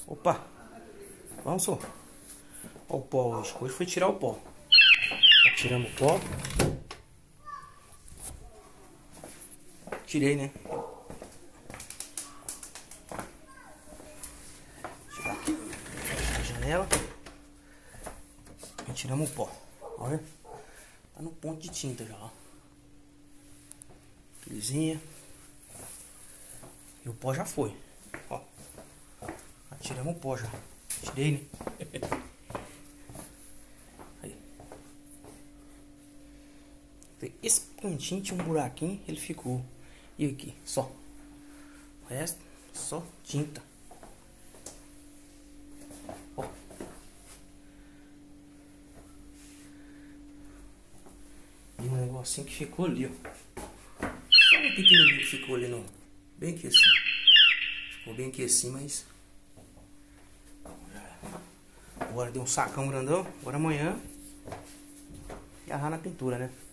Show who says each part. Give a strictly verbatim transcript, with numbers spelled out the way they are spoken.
Speaker 1: Opa, vamos só. Olha o pó hoje. Hoje foi tirar o pó. Tiramos o pó. Tirei, né? Tirar aqui a janela. E tiramos o pó. Olha. Tá no ponto de tinta já, ó. Lisinha. E o pó já foi. Ó. Já tiramos o pó já. Tirei, né? Aí. Esse cantinho tinha um buraquinho, ele ficou. E aqui, só. O resto, só tinta. Ó. E um negocinho que ficou ali, ó. Só um pequenininho que ficou ali no... Bem aqui assim. Ficou bem aqui assim, mas... Agora deu um sacão grandão. Agora amanhã... Agarrar na pintura, né?